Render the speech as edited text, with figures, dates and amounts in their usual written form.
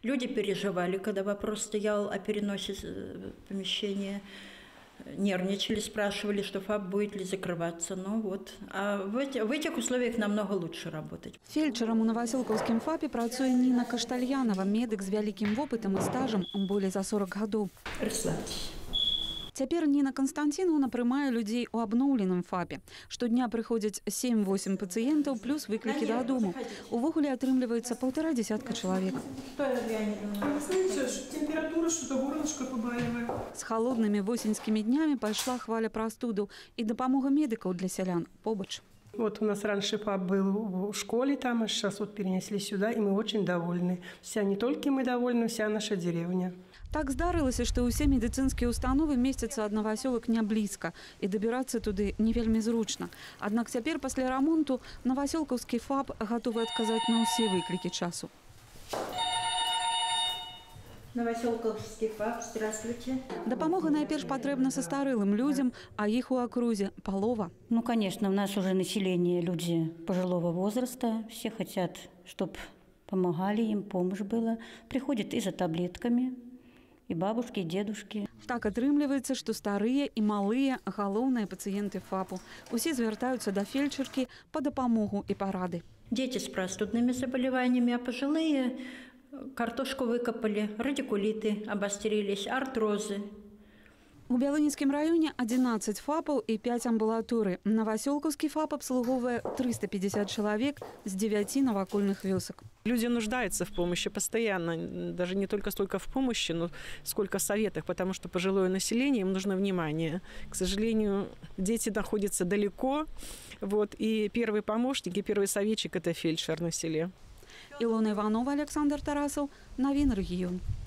Люди переживали, когда вопрос стоял о переносе помещения. Нервничали, спрашивали, что ФАП будет ли закрываться. Ну вот. А в этих условиях намного лучше работать. Фельдшером у Новоселковскім ФАПе працуе Ніна Каштальянова, медик з вялікім вопытам і стажам болей за 40 гадоў. Расслабьтесь. Цяпер Ніна Константиновна прымае людзей у абноўленым ФАПе. Штодня прыходзяць 7-8 пацыентаў плюс выклікі дадому. Увогуле атрымліваецца 1,5 десятка чалавек. Температура, что-то горлышко побаливает. З халоднымі восеньскімі днямі пайшла хваля прастуду і дапамога медыкаў для сялян побач. Вот у нас раньше ФАП был в школе там, а сейчас вот перенесли сюда, и мы очень довольны. Не только мы довольны, вся наша деревня. Так здарылася, што ўсе медыцынскія ўстановы месцяцца ад Новасёлак не блізка, і дабірацца туды не вельмі зручна. Аднак цяпер пасля рамонту Новасёлкаўскі ФАП гатовы адказаць на ўсе выклікі часу. Новоселковский ФАП, здравствуйте. Дапамога найперш патрэбна са старылым людзям, а іх у акрузе палова. Ну, конечно, у нас уже население, люди пожилого возраста. Все хотят, чтобы помогали им, помощь была. Приходят и за таблетками, и бабушки, и дедушки. Так атрымліваецца, што старыя і малыя галоўныя пацыенты ФАПу. Усе звяртаюцца да фельдшеркі па дапамогу і парады. Дети с простудными заболеваниями, а пожилые картошку выкопали, радикулиты обострились, артрозы. У Бялыніцкім раёне 11 ФАПаў і 5 амбулаторый. Новоселковский ФАП обслуговывает 350 человек с 9 навокольных вёсок. Люди нуждаются в помощи постоянно, даже не только столько в помощи, но сколько в советах, потому что пожилое население, им нужно внимание. К сожалению, дети находятся далеко, вот, и первый помощник, и первый советчик – это фельдшер на селе. Илона Иванова, Александр Тарасов, Новин регион.